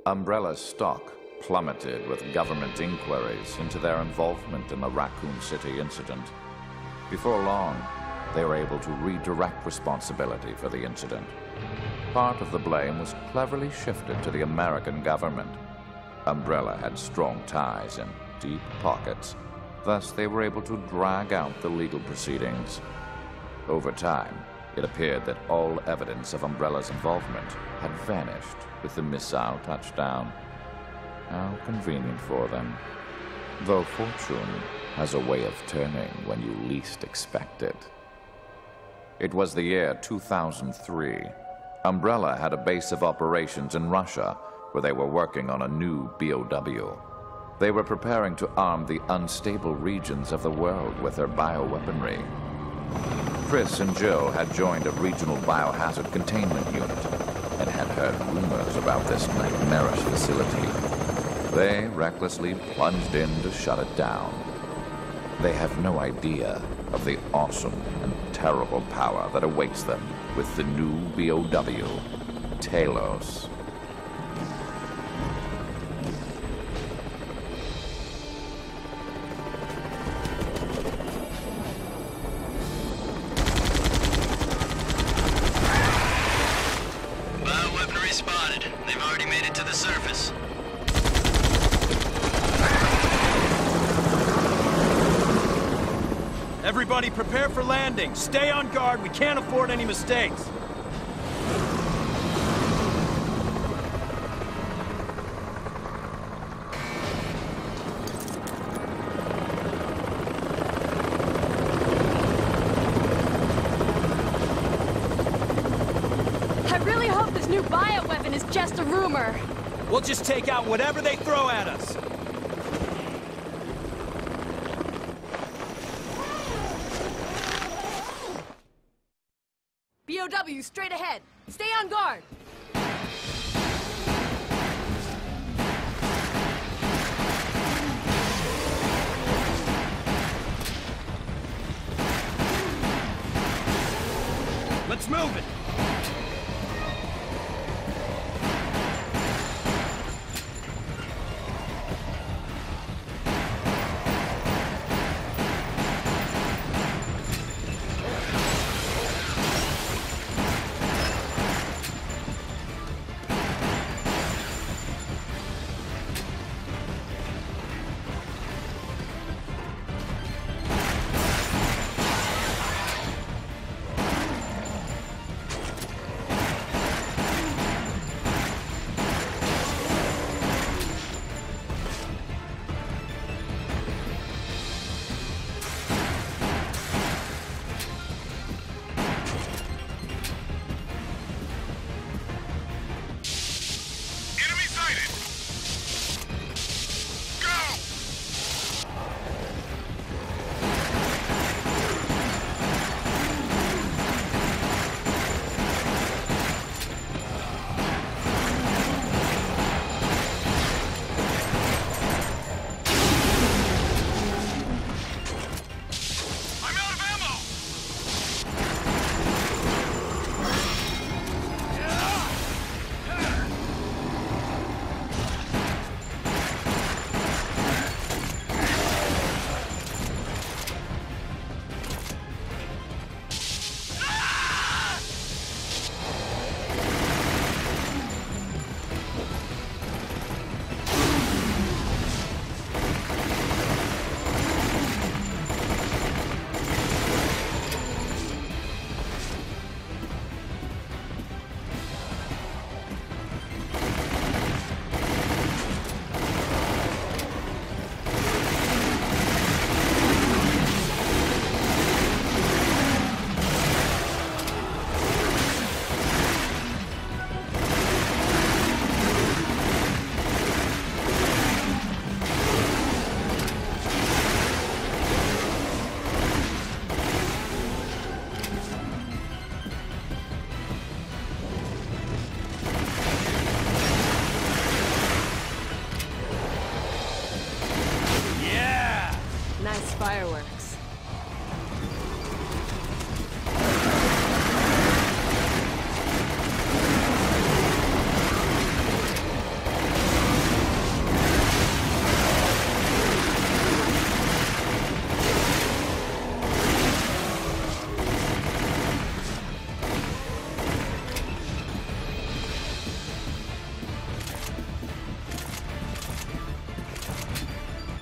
Umbrella's stock plummeted with government inquiries into their involvement in the Raccoon City incident. Before long, they were able to redirect responsibility for the incident. Part of the blame was cleverly shifted to the American government. Umbrella had strong ties and deep pockets, thus they were able to drag out the legal proceedings. Over time, it appeared that all evidence of Umbrella's involvement had vanished with the missile touchdown. How convenient for them. Though fortune has a way of turning when you least expect it. It was the year 2003. Umbrella had a base of operations in Russia where they were working on a new BOW. They were preparing to arm the unstable regions of the world with their bioweaponry. Chris and Jill had joined a regional biohazard containment unit and had heard rumors about this nightmarish facility. They recklessly plunged in to shut it down. They have no idea of the awesome and terrible power that awaits them with the new BOW, Talos. Bioweaponry spotted. They've already made it to the surface. Everybody prepare for landing. Stay on guard. We can't afford any mistakes. I really hope this new bioweapon is just a rumor. We'll just take out whatever they throw at us. BOW straight ahead. Stay on guard. Let's move it.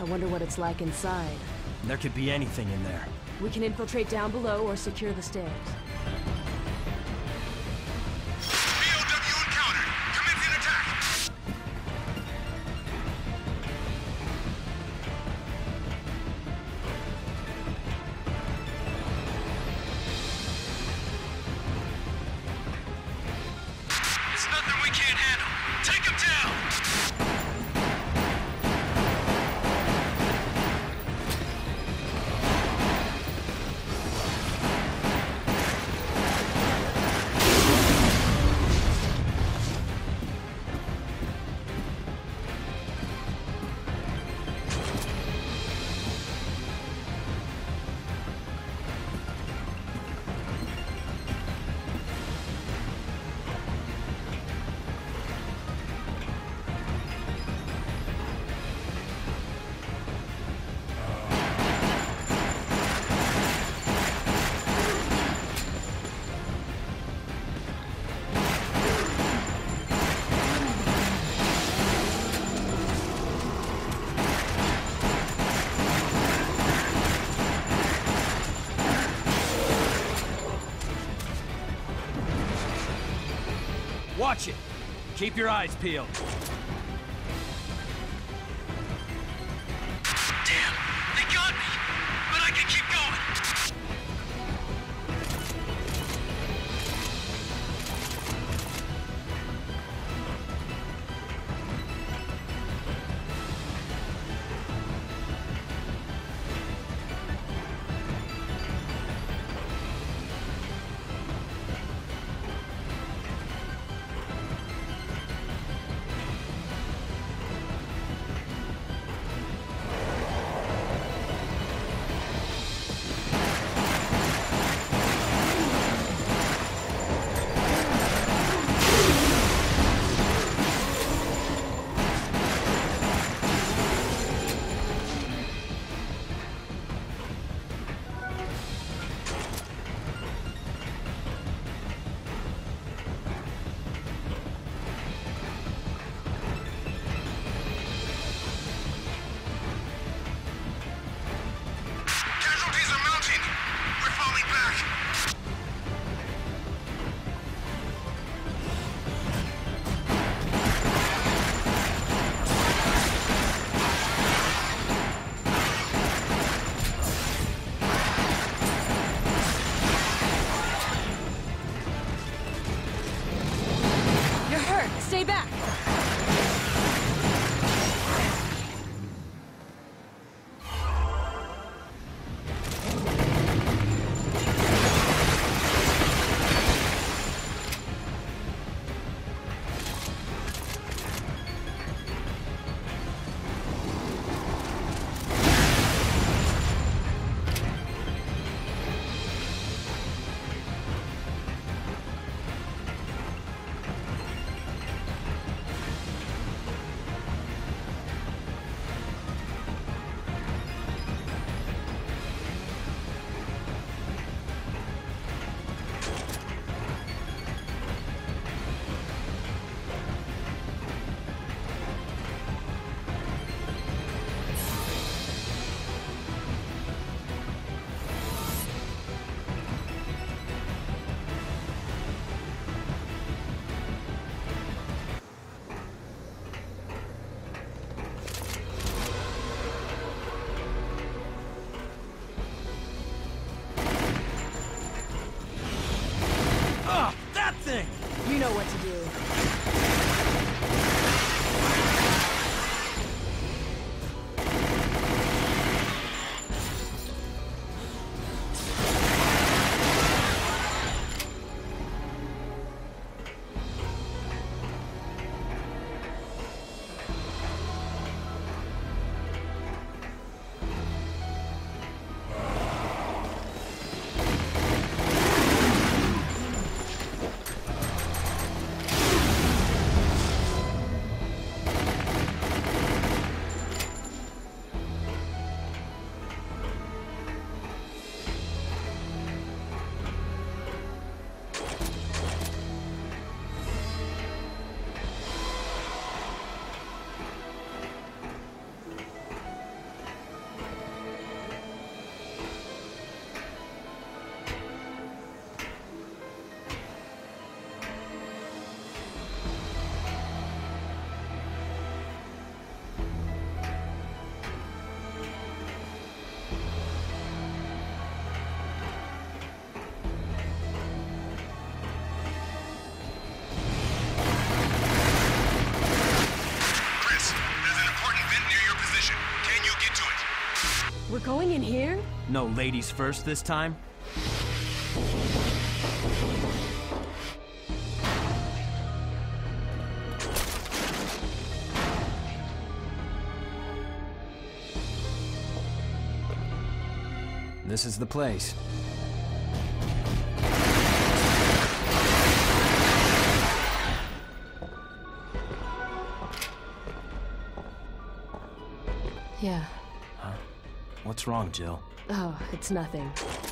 wonder what it's like inside. There could be anything in there. We can infiltrate down below or secure the stairs. POW encountered. Commencing attack. It's nothing we can't handle. Take him down. Watch it! Keep your eyes peeled. Damn, they got me. But I can keep going. Casualties are mounting. We're falling back. You're hurt. Stay back. Going in here? No ladies first this time? This is the place. Yeah. What's wrong, Jill? Oh, it's nothing.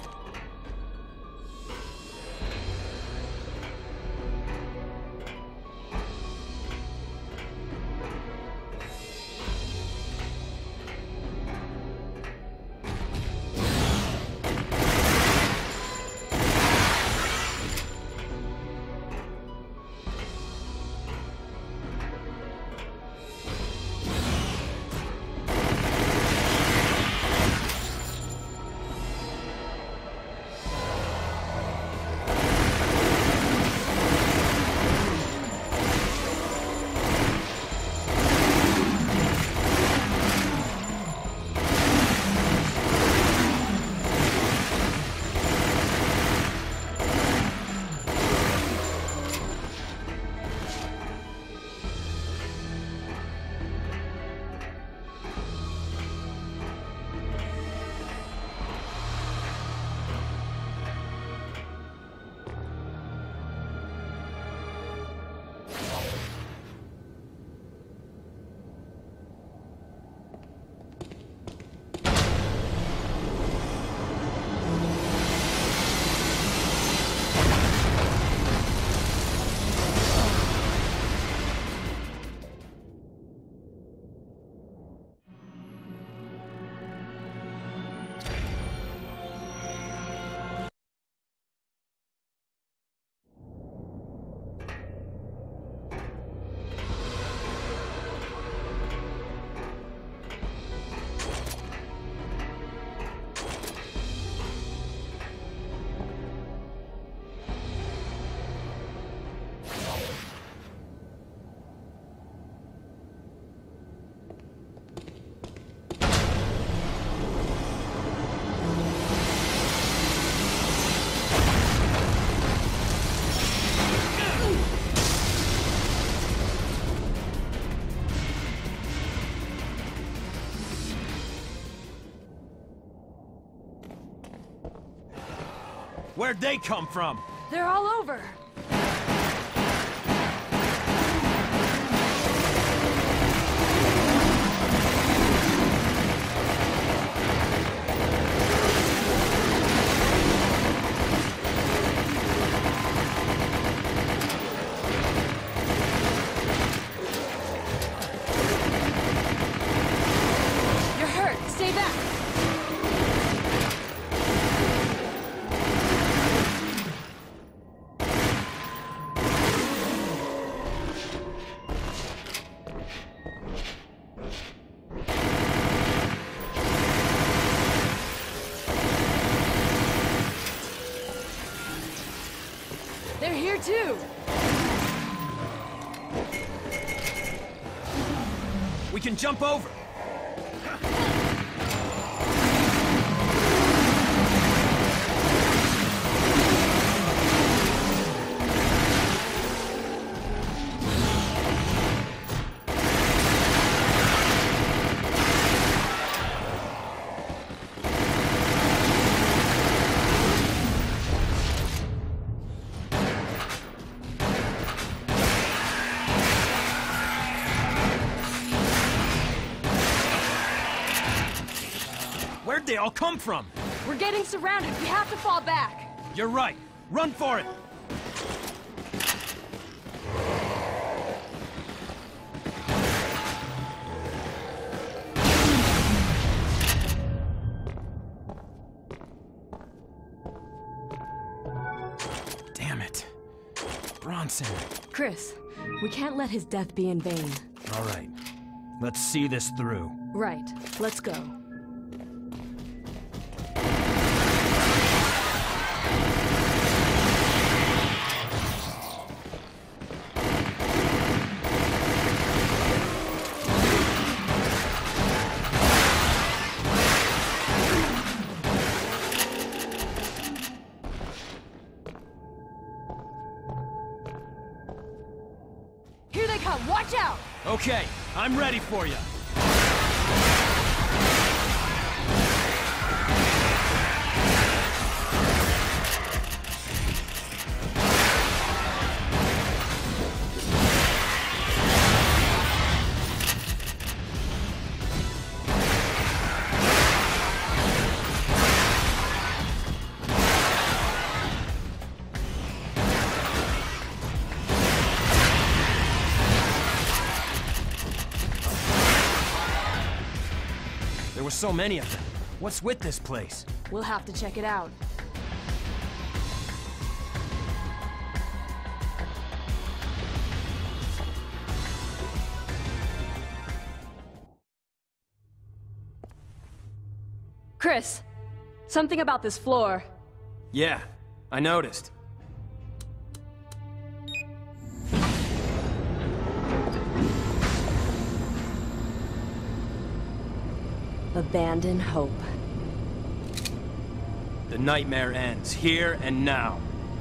Where'd they come from? They're all over. You're hurt. Stay back. They're here too. We can jump over. Where'd they all come from? We're getting surrounded. We have to fall back. You're right. Run for it. Damn it. Bronson. Chris, we can't let his death be in vain. All right. Let's see this through. Right. Let's go. they come! Watch out! Okay, I'm ready for you. There were so many of them. What's with this place? We'll have to check it out. Chris, something about this floor. Yeah, I noticed. Abandon hope. The nightmare ends here and now.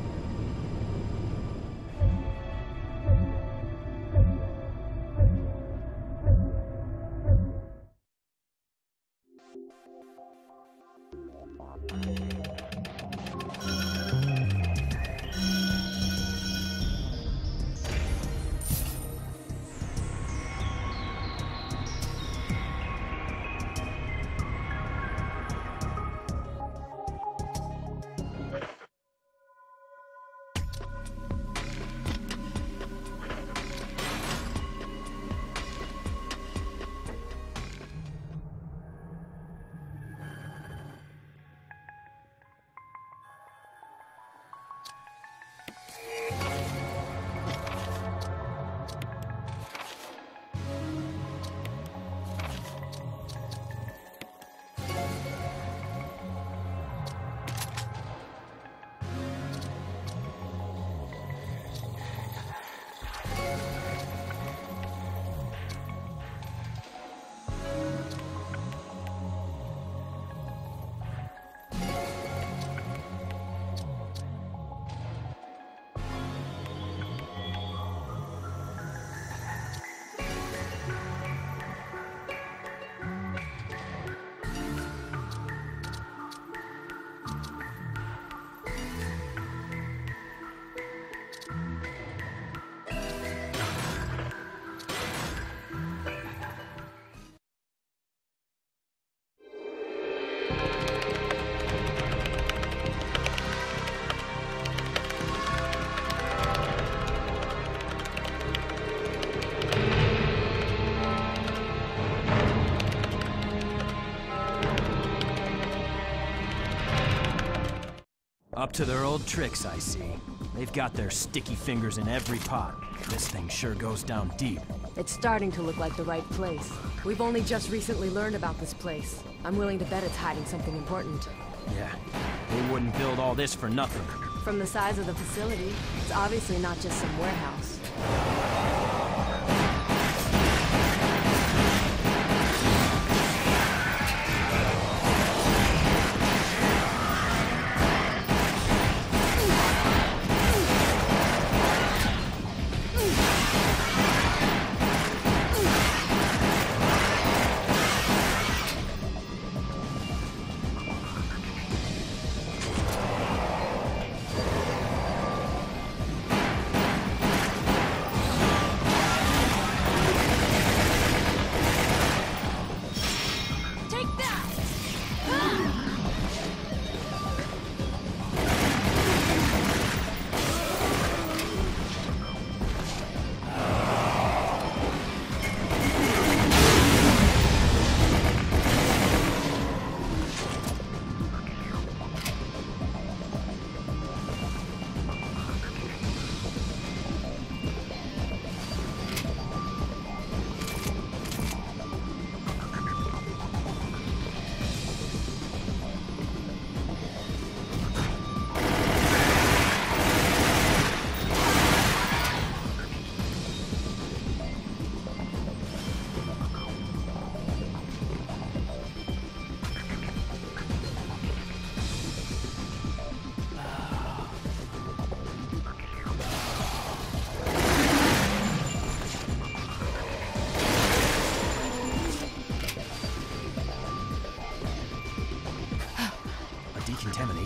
Up to their old tricks, I see. They've got their sticky fingers in every pot. This thing sure goes down deep. It's starting to look like the right place. We've only just recently learned about this place. I'm willing to bet it's hiding something important. Yeah, they wouldn't build all this for nothing. From the size of the facility, it's obviously not just some warehouse.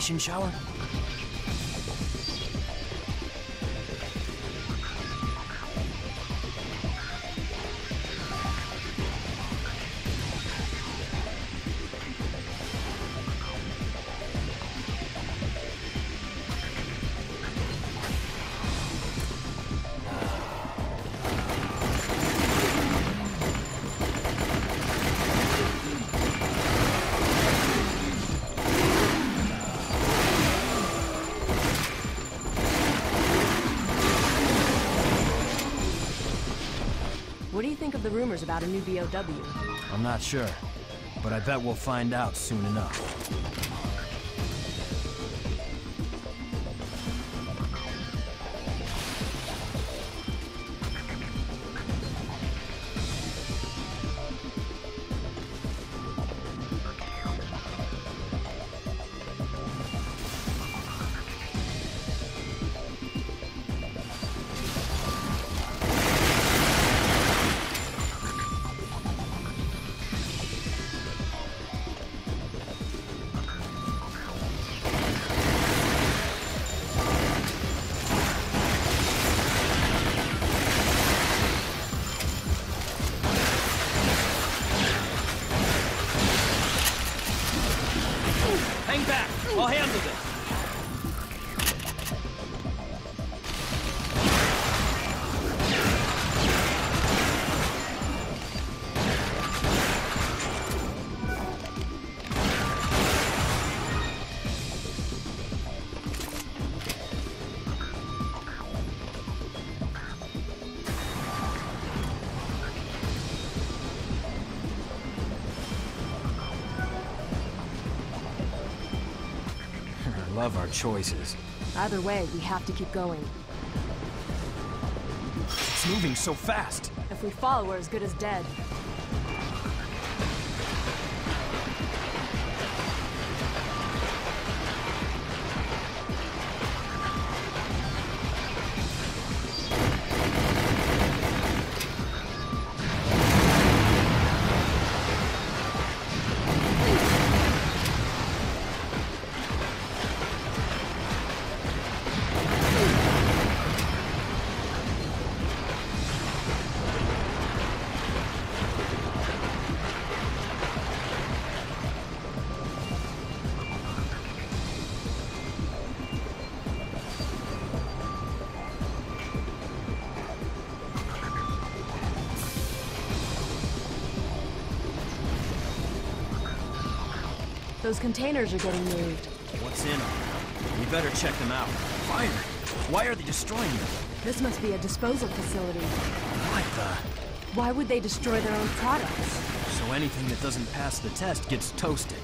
radiation shower? What do you think of the rumors about a new BOW? I'm not sure, but I bet we'll find out soon enough. Hang back! I'll handle this! I love our choices. Either way, we have to keep going. It's moving so fast. If we follow, we're as good as dead. Those containers are getting moved. What's in them? We better check them out. Fire! Why are they destroying them? This must be a disposal facility. What the? Why would they destroy their own products? So anything that doesn't pass the test gets toasted.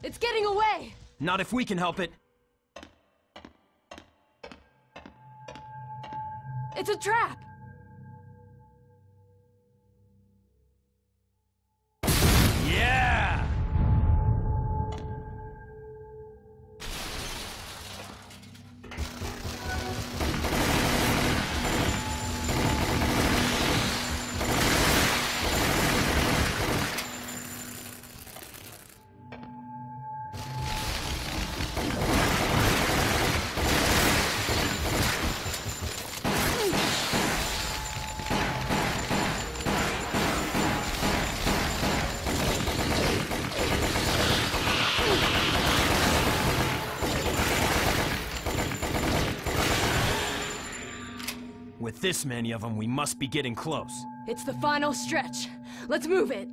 It's getting away! Not if we can help it. It's a trap! Yeah! With this many of them, we must be getting close. It's the final stretch. Let's move it!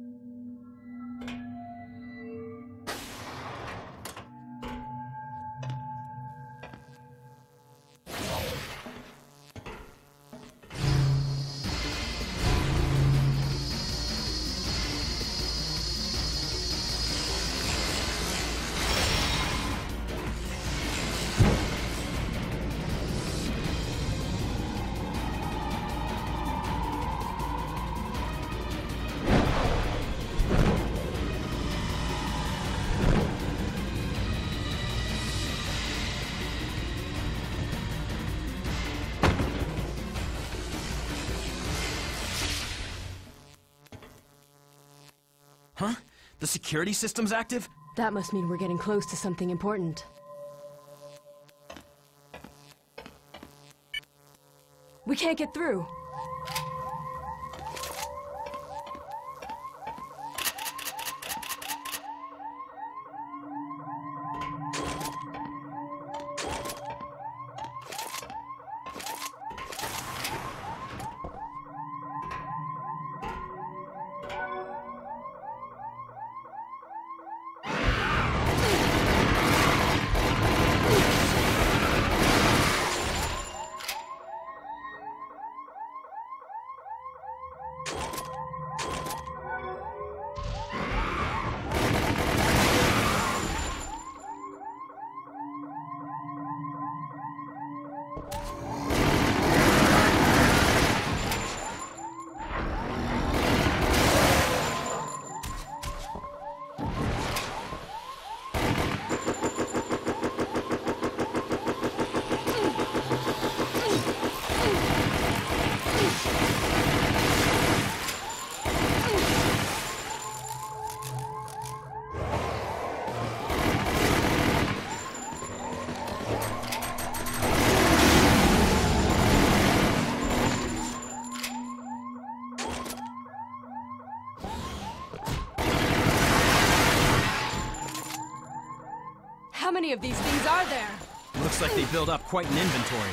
Huh? The security system's active? That must mean we're getting close to something important. We can't get through. How many of these things are there? Looks like they build up quite an inventory.